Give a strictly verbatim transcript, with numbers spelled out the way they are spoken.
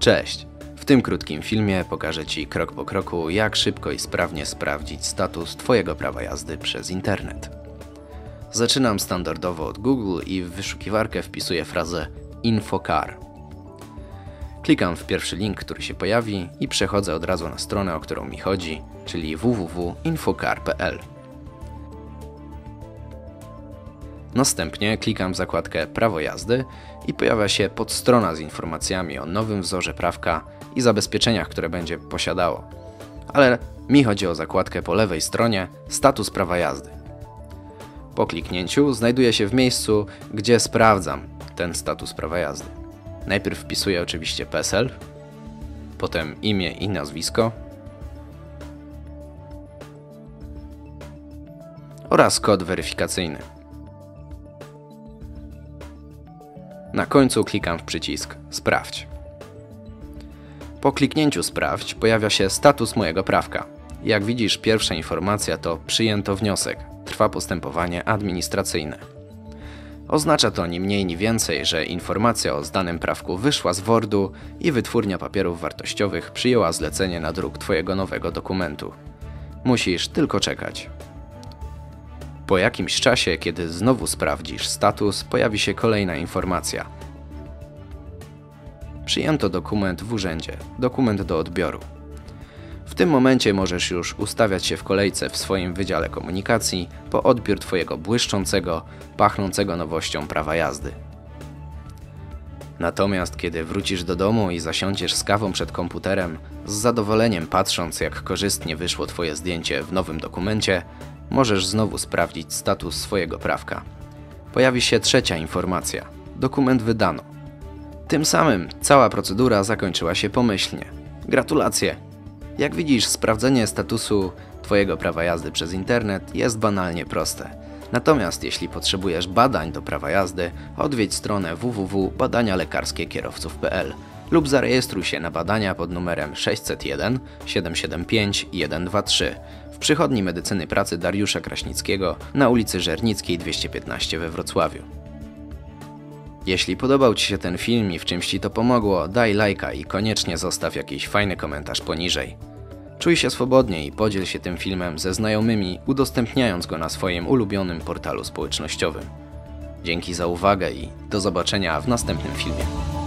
Cześć! W tym krótkim filmie pokażę Ci krok po kroku, jak szybko i sprawnie sprawdzić status Twojego prawa jazdy przez internet. Zaczynam standardowo od Google i w wyszukiwarkę wpisuję frazę InfoCar. Klikam w pierwszy link, który się pojawi i przechodzę od razu na stronę, o którą mi chodzi, czyli w w w kropka infocar kropka p l. Następnie klikam w zakładkę Prawo jazdy i pojawia się podstrona z informacjami o nowym wzorze prawka i zabezpieczeniach, które będzie posiadało. Ale mi chodzi o zakładkę po lewej stronie Status prawa jazdy. Po kliknięciu znajduję się w miejscu, gdzie sprawdzam ten status prawa jazdy. Najpierw wpisuję oczywiście PESEL, potem imię i nazwisko oraz kod weryfikacyjny. Na końcu klikam w przycisk Sprawdź. Po kliknięciu Sprawdź pojawia się status mojego prawka. Jak widzisz, pierwsza informacja to przyjęto wniosek. Trwa postępowanie administracyjne. Oznacza to ni mniej ni więcej, że informacja o zdanym prawku wyszła z Wordu i Wytwórnia Papierów Wartościowych przyjęła zlecenie na druk Twojego nowego dokumentu. Musisz tylko czekać. Po jakimś czasie, kiedy znowu sprawdzisz status, pojawi się kolejna informacja. Przyjęto dokument w urzędzie, dokument do odbioru. W tym momencie możesz już ustawiać się w kolejce w swoim wydziale komunikacji po odbiór Twojego błyszczącego, pachnącego nowością prawa jazdy. Natomiast kiedy wrócisz do domu i zasiądziesz z kawą przed komputerem, z zadowoleniem patrząc, jak korzystnie wyszło Twoje zdjęcie w nowym dokumencie, możesz znowu sprawdzić status swojego prawka. Pojawi się trzecia informacja. Dokument wydano. Tym samym cała procedura zakończyła się pomyślnie. Gratulacje! Jak widzisz, sprawdzenie statusu Twojego prawa jazdy przez internet jest banalnie proste. Natomiast jeśli potrzebujesz badań do prawa jazdy, odwiedź stronę w w w kropka badania lekarskie kierowców kropka p l lub zarejestruj się na badania pod numerem sześć zero jeden siedem siedem pięć jeden dwa trzy w przychodni medycyny pracy Dariusza Kraśnickiego na ulicy Żernickiej dwieście piętnaście we Wrocławiu. Jeśli podobał Ci się ten film i w czymś Ci to pomogło, daj lajka i koniecznie zostaw jakiś fajny komentarz poniżej. Czuj się swobodnie i podziel się tym filmem ze znajomymi, udostępniając go na swoim ulubionym portalu społecznościowym. Dzięki za uwagę i do zobaczenia w następnym filmie.